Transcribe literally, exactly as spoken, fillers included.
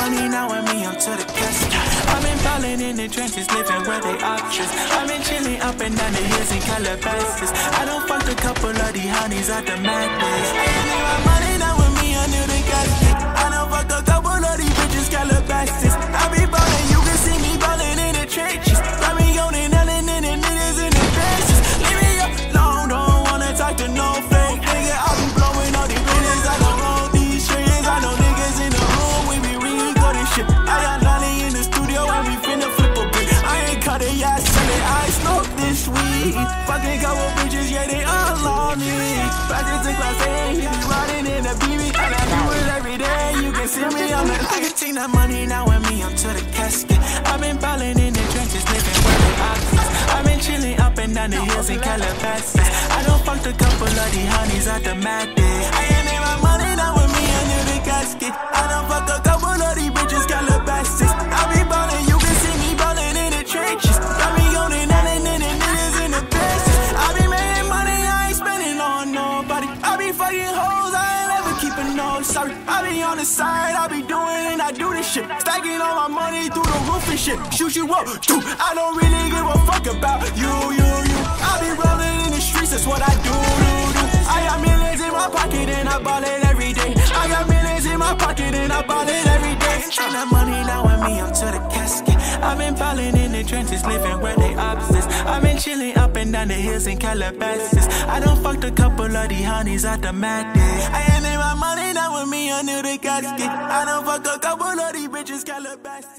money now with me, I'm to the casket. I've been falling in the trenches, living where they options. I've been chilling up and down the hills in Calabasas. I don't fuck a couple of these honeys out the madness. I need my money now with me, I'm to the casket. I don't fuck a couple of these bitches Calabasas. I be ballin', you can see me ballin' in the trenches. Got me on and Ellen and the niggas in the dresses. Leave me alone, don't wanna talk to no fake nigga. I be blowing all these bitches, I don't know these strings. I know niggas in the room, we be re-recording shit. I got Lonnie in the studio and we finna flip a brick. I ain't cut it, yeah, I said it, I smoke this weed. Fucking couple bitches, yeah, they all on me. Back into class A, he be riding in the B B. And I do it every day, you can see me, I'm like, I can take that money now with me, I'm to the casket. I've been ballin' in the trenches, living where they options. I've been chilling up and down the hills in Calabasas. I don't fuck a couple of these honeys out the madness. I ain't need my money now with me, I'm in the casket. I don't fuck a couple of these bitches Calabasas. I be ballin', you can see me ballin' in the trenches. Got me on and Ellen and the niggas in the business. I be making money, I ain't spending on nobody. I be fucking hoes, I ain't ever keeping no sorry. I be on the side, I be doing and I do this shit. Stacking all my money through the roof and shit. Shoot you up, dude. I don't really give a fuck about you, you, you. I be rolling in the streets, that's what I do, do, do. I got millions in my pocket and I ball it every day. I got millions in my pocket and I ball it every day. Take that money now with me, I'm to the casket. I've been falling in the trenches, living where they opposites. I've been chilling up and down the hills in Calabasas. I don't fuck a couple of these honeys out the madness. I ain't need my money now with me, under the casket. I don't fuck a couple of these bitches Calabasas.